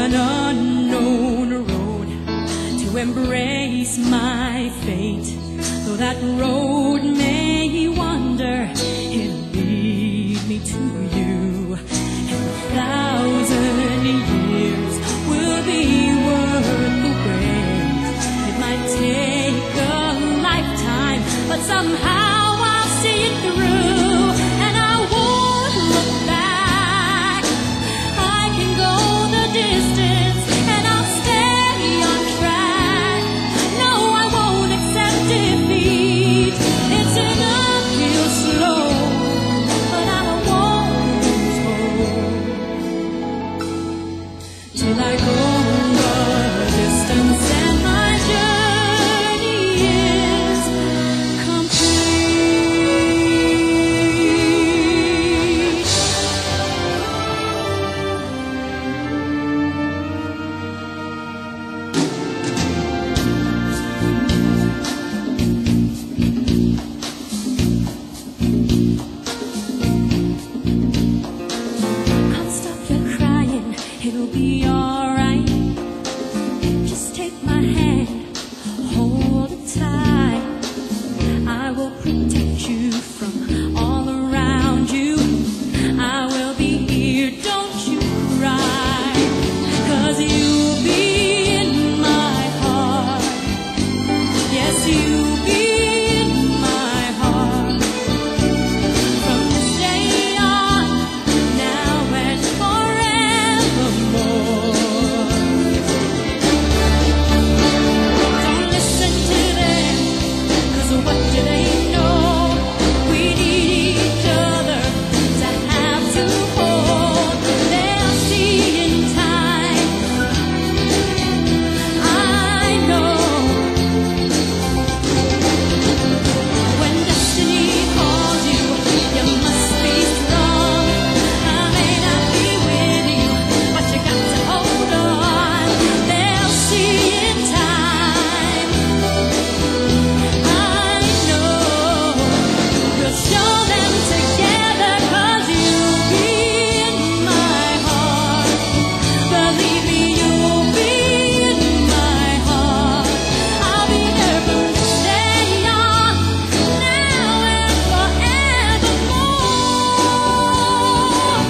an unknown road to embrace my fate. Though that road may wander, it'll lead me to you. And 1,000 years will be worth the wait. It might take a lifetime, but somehow I'll see it through. And I won't look back. I can go the distance, and I'll stay on track. No, I won't accept defeat. It's an uphill slope, but I won't lose hope till I go the distance and my journey is complete. I'll stop your crying, it'll be alright. Just take my hand, hold it tight. I will protect you from all around you. I will be here, don't you cry. 'Cause you'll be in my heart. Yes, you'll be in my heart. From this day on, now and forevermore. Don't listen to them, 'cause what do they know? We need each other to have to hold. They'll see in time. I know when destiny calls you, you must be strong. I may not be with you, but you got to hold on. They'll see in time. I know we'll show them together, 'cause you'll be in my heart. Believe me, you'll be in my heart. I'll be there from this day on, now and forevermore.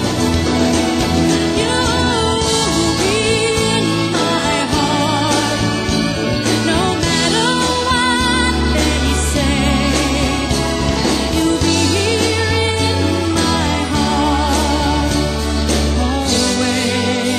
You'll be in my heart, no matter what they say. You'll be here in my heart always.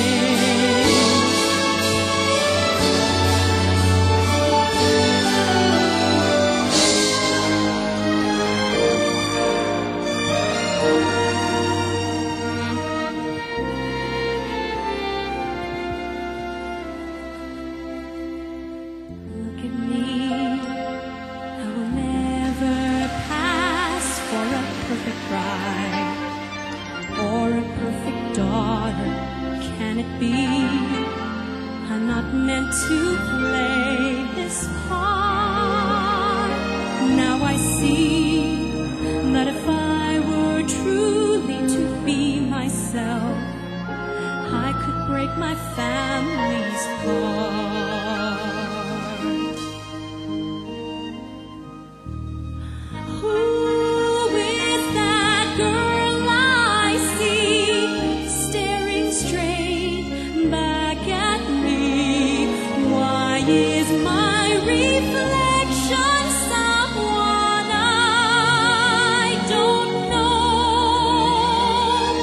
Look at me, I will never pass for a perfect bride or a perfect daughter. Can it be? I'm not meant to play this part. Now I see that if I were truly to be myself, I could break my family's heart. Who is that girl I see staring straight back at me? Why is my reflection someone I don't know?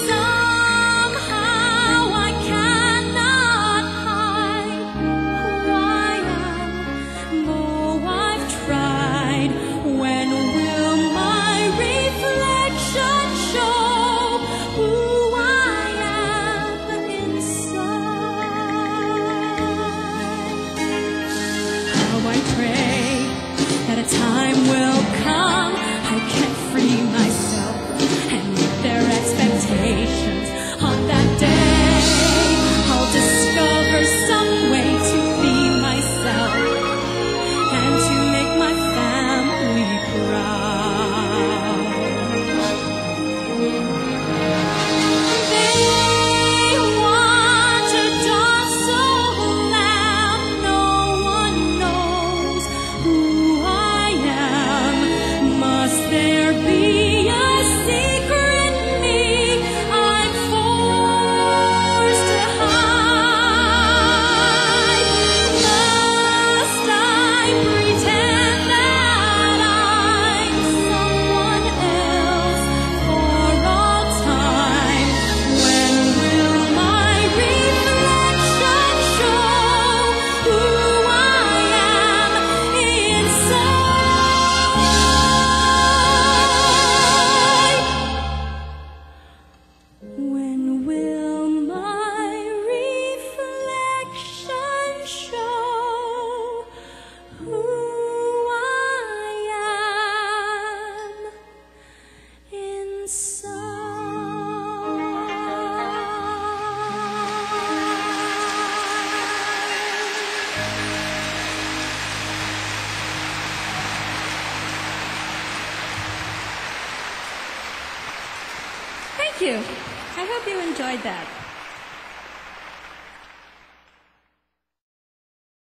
Somehow I cannot hide who Thank you. I hope you enjoyed that.